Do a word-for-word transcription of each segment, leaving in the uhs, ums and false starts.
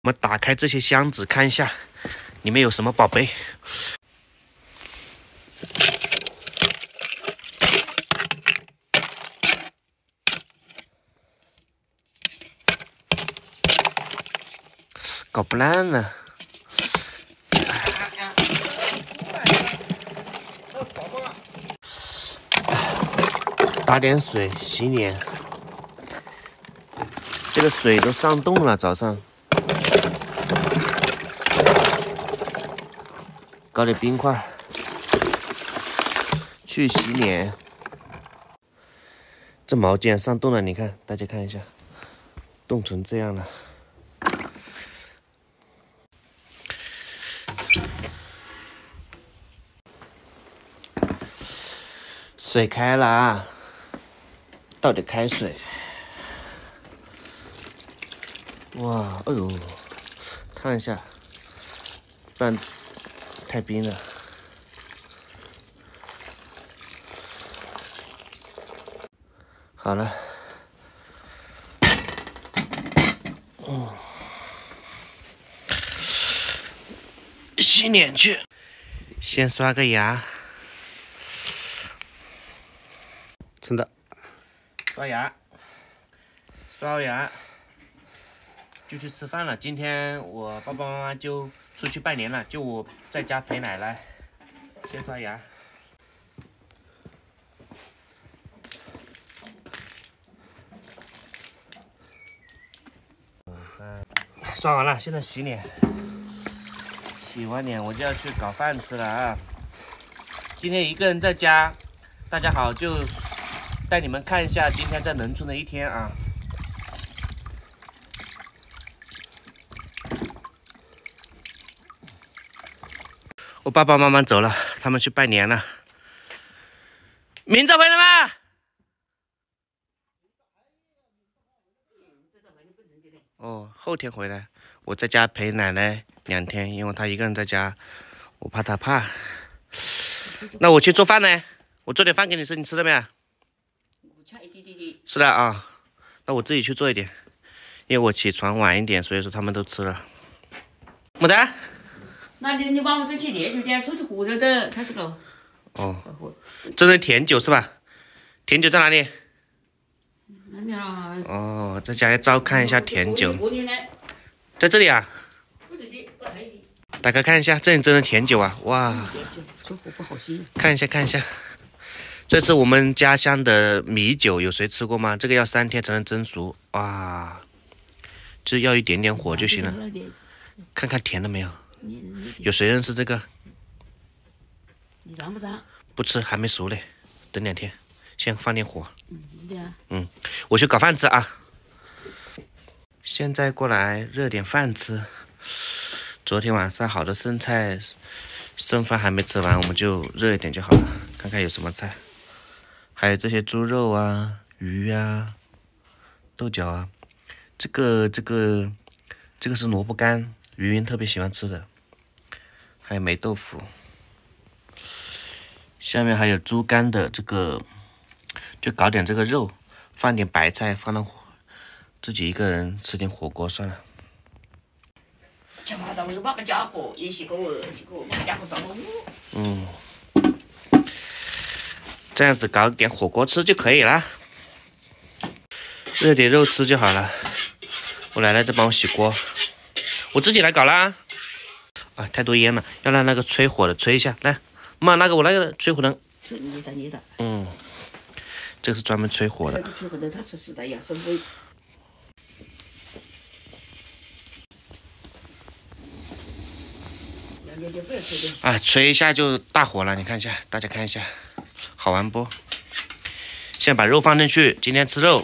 我们打开这些箱子看一下，里面有什么宝贝。搞不烂了。打点水洗脸，这个水都上冻了，早上。搞点冰块，去洗脸。这毛巾上冻了，你看，大家看一下，冻成这样了。水开了啊，倒点开水。哇，哎呦，烫一下，不然太冰了。好了，嗯，洗脸去，先刷个牙。真的，刷牙，刷完牙就去吃饭了。今天我爸爸妈妈就出去拜年了，就我在家陪奶奶。先刷牙。嗯，刷完了，现在洗脸。洗完脸我就要去搞饭吃了啊！今天一个人在家，大家好，就带你们看一下今天在农村的一天啊。我爸爸妈妈走了，他们去拜年了。明早回来吗？哦，后天回来。我在家陪奶奶两天，因为她一个人在家，我怕她怕。那我去做饭呢？我做点饭给你吃，你吃了没有？吃了啊，那我自己去做一点，因为我起床晚一点，所以说他们都吃了。没得？ 那你你把我这些烈酒点出去喝着的，他这个。 哦，这是甜酒是吧？甜酒在哪里？ 那你啊。 哦，在家里照看一下甜酒。在这里啊。大家看一下，这里真的甜酒啊！哇。看一下看一下。这是我们家乡的米酒，有谁吃过吗？这个要三天才能蒸熟，哇！这要一点点火就行了。看看甜了没有？有谁认识这个？ 你尝不尝？ 不吃，还没熟嘞，等两天，先放点火。 嗯，对啊。 嗯，我去搞饭吃啊。现在过来热点饭吃。昨天晚上好多剩菜，剩饭还没吃完，我们就热一点就好了。看看有什么菜。还有这些猪肉啊、鱼啊、豆角啊，这个这个这个是萝卜干，云云特别喜欢吃的。还有霉豆腐，下面还有猪肝的这个，就搞点这个肉，放点白菜，放到自己一个人吃点火锅算了。 吃完了我又把个家伙，也是个二是个，把家伙上了我。 嗯。这样子搞点火锅吃就可以了，热点肉吃就好了。我奶奶在帮我洗锅，我自己来搞啦。啊，太多烟了，要让那个吹火的吹一下。来，妈，那个我那个吹火灯。 你的你的。 嗯，这个是专门吹火的。 吹火灯它是实在要生灰。 啊，吹一下就大火了，你看一下，大家看一下。好玩不？现在把肉放进去，今天吃肉，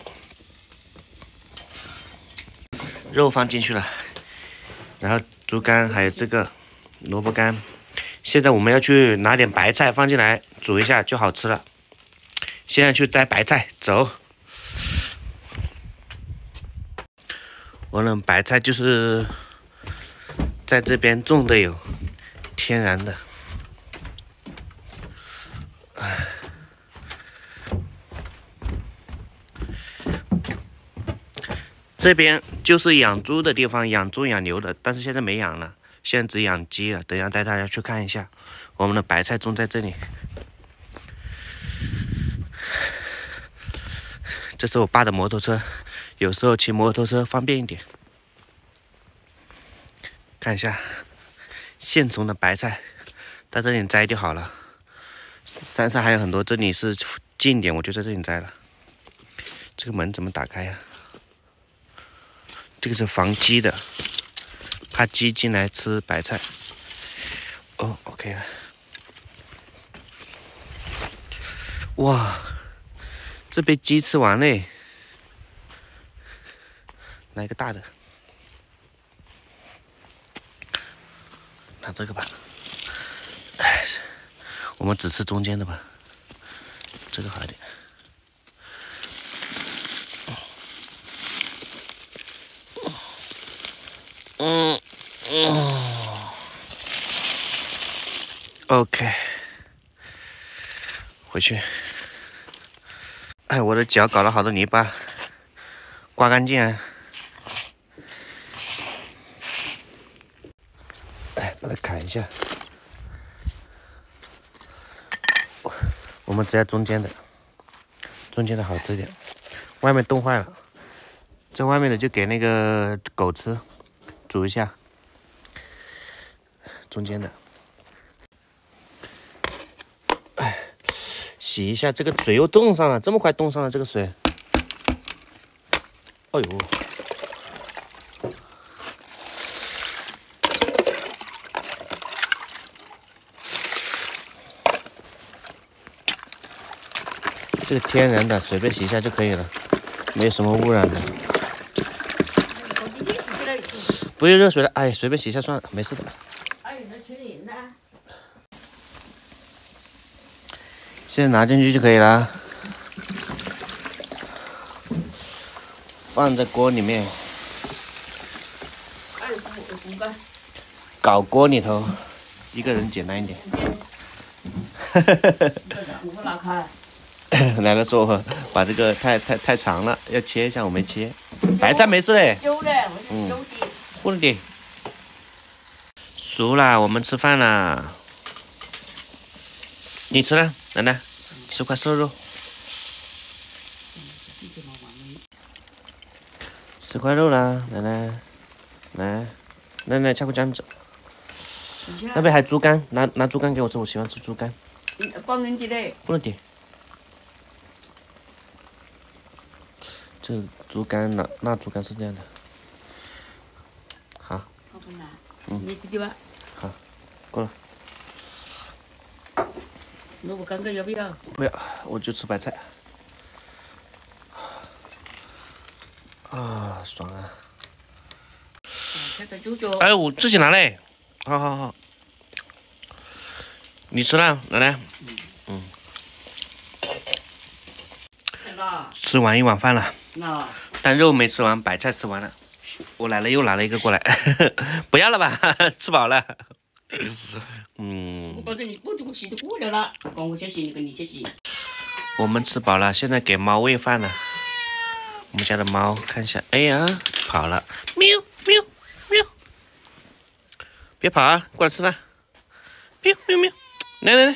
肉放进去了，然后猪肝还有这个萝卜干，现在我们要去拿点白菜放进来煮一下就好吃了。现在去摘白菜，走。我们白菜就是在这边种的有，天然的。 这边就是养猪的地方，养猪养牛的，但是现在没养了，现在只养鸡了。等一下带大家去看一下，我们的白菜种在这里。这是我爸的摩托车，有时候骑摩托车方便一点。看一下现种的白菜，在这里摘就好了。山上还有很多，这里是近点，我就在这里摘了。这个门怎么打开呀？这个是防鸡的，怕鸡进来吃白菜。哦 ，OK 了。哇，这被鸡吃完嘞！来个大的，拿这个吧。哎，我们只吃中间的吧，这个好一点。嗯嗯 ，OK， 回去。哎，我的脚搞了好多泥巴，刮干净啊！哎，把它砍一下。我们只要中间的，中间的好吃一点，外面冻坏了。这外面的就给那个狗吃，煮一下。中间的，哎，洗一下，这个水又冻上了，这么快冻上了这个水。哎呦！这个天然的，随便洗一下就可以了，没有什么污染的。不用热水了，哎，随便洗一下算了，没事的。现在拿进去就可以了，放在锅里面，搞锅里头，一个人简单一点。奶奶说我把这个太太太长了，要切一下，我没切。白菜没事嘞。嗯，不能的。熟了，我们吃饭了。你吃了，奶奶，吃块瘦肉。十块肉啦，奶奶，来，奶奶切个姜子。那边还有猪肝，拿拿猪肝给我吃，我喜欢吃猪肝。 不能的嘞。 不能的。这猪肝那那猪肝是这样的。好。嗯。 你弟弟吧。 好，够了。 萝卜干干要不要？ 不要，我就吃白菜。啊，爽啊！ 菜菜舅舅。 哎，我自己拿嘞。好好好。你吃了，奶奶。嗯。吃完一碗饭了。 那。 但肉没吃完，白菜吃完了。我奶奶又拿了一个过来，不要了吧，吃饱了。嗯。 我保证你我这个洗都过了了，光我先洗，你跟你先洗。 我们吃饱了，现在给猫喂饭了。我们家的猫看一下，哎呀，跑了，喵喵喵，别跑啊，过来吃饭，喵喵喵，来来来，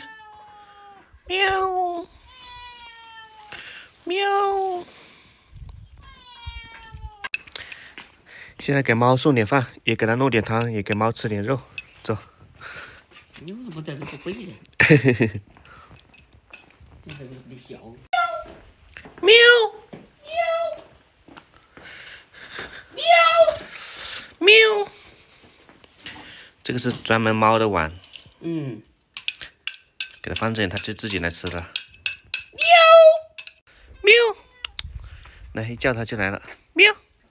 喵喵。现在给猫送点饭，也给它弄点汤，也给猫吃点肉，走。 你为什么在这不会呢？你在这里笑。 喵喵喵。这个是专门猫的碗。 嗯。 给它放这里，它就自己来吃了。 喵喵。来一叫它就来了，喵。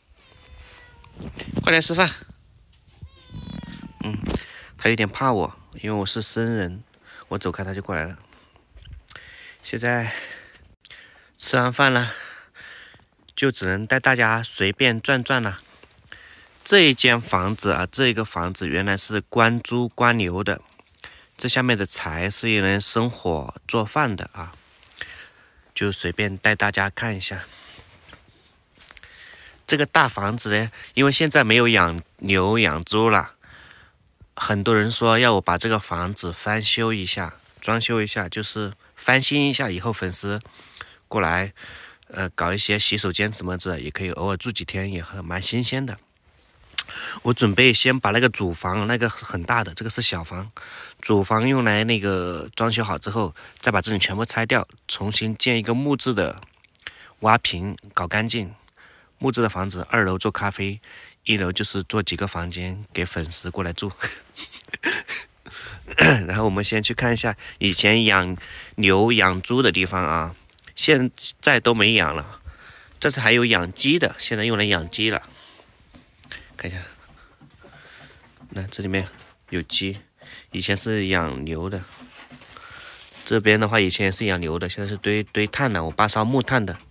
快来吃饭。嗯，它有点怕我，因为我是生人，我走开它就过来了。现在吃完饭了，就只能带大家随便转转了。这一间房子啊，这一个房子原来是关猪关牛的，这下面的柴是用来生火做饭的啊，就随便带大家看一下。 这个大房子呢，因为现在没有养牛养猪了，很多人说要我把这个房子翻修一下，装修一下，就是翻新一下，以后粉丝过来，呃，搞一些洗手间什么的，也可以偶尔住几天，也很蛮新鲜的。我准备先把那个主房，那个很大的，这个是小房，主房用来那个装修好之后，再把这里全部拆掉，重新建一个木质的，挖平，搞干净。木质的房子，二楼做咖啡，一楼就是做几个房间给粉丝过来住。然后我们先去看一下以前养牛养猪的地方啊，现在都没养了。这次还有养鸡的，现在用来养鸡了。看一下，那这里面有鸡，以前是养牛的。这边的话，以前也是养牛的，现在是堆堆炭的，我爸烧木炭的。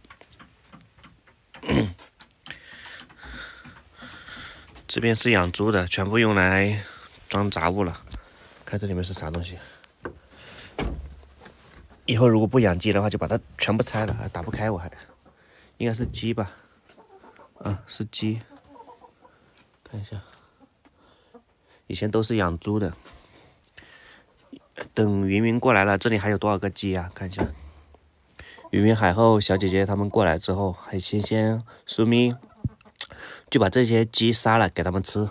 这边是养猪的，全部用来装杂物了。看这里面是啥东西。以后如果不养鸡的话，就把它全部拆了，还打不开我还。应该是鸡吧？啊，是鸡。看一下，以前都是养猪的。等云云过来了，这里还有多少个鸡啊？看一下。云云海后小姐姐他们过来之后，还新鲜苏咪。就把这些鸡杀了给他们吃。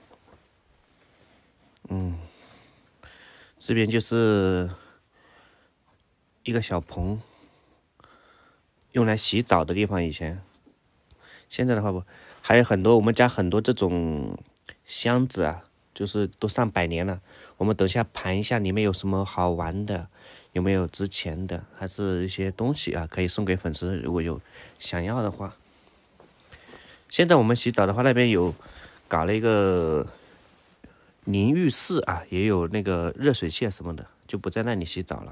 嗯，这边就是一个小棚，用来洗澡的地方。以前，现在的话不，还有很多我们家很多这种箱子啊，就是都上百年了。我们等一下盘一下里面有什么好玩的，有没有值钱的，还是一些东西啊，可以送给粉丝，如果有想要的话。现在我们洗澡的话，那边有搞了一个淋浴室啊，也有那个热水器什么的，就不在那里洗澡了。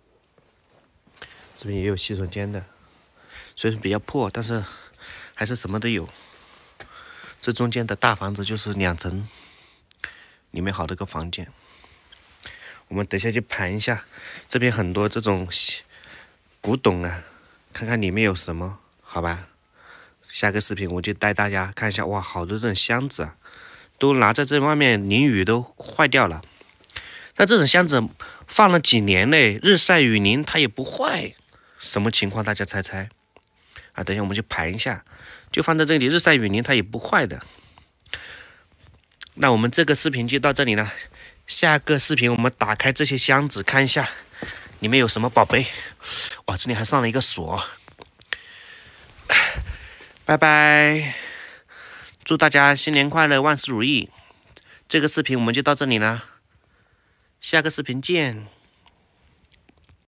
这边也有洗手间的，虽然比较破，但是还是什么都有。这中间的大房子就是两层，里面好多个房间。我们等一下去盘一下，这边很多这种古董啊，看看里面有什么，好吧？下个视频我就带大家看一下，哇，好多这种箱子啊，都拿在这外面淋雨都坏掉了。但这种箱子放了几年嘞，日晒雨淋它也不坏，什么情况？大家猜猜啊？等一下我们去盘一下，就放在这里，日晒雨淋它也不坏的。那我们这个视频就到这里了，下个视频我们打开这些箱子看一下，里面有什么宝贝？哇，这里还上了一个锁。拜拜，祝大家新年快乐，万事如意。这个视频我们就到这里了，下个视频见。